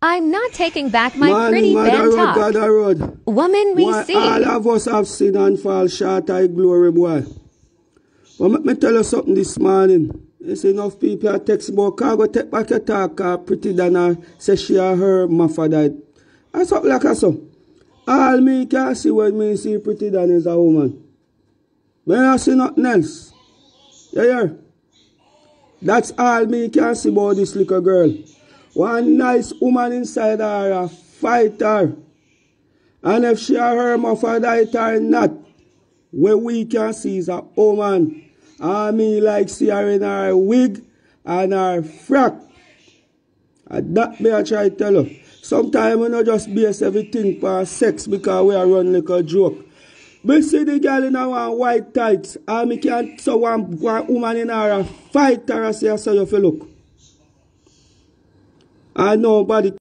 I'm not taking back my pretty band talk. Woman we see. All of us have sinned and fall short of glory, boy. But let me tell you something this morning. There's enough people that text about Khago take back your talk, Prettii Don say she or her mother died. That's something like that. So. All me can see when me see Prettii Don is a woman. Me not see nothing else. You hear? That's all me can see about this little girl. One nice woman inside her a fighter. And if she or her mother died or not, what we can see is a woman. And me like see her in her wig and her frock. And that me I try to tell you. Sometimes we not just base everything for sex because we are run like a joke. Me see the girl in her white tights and me can't see one woman in her a fighter and say I saw you for look. And nobody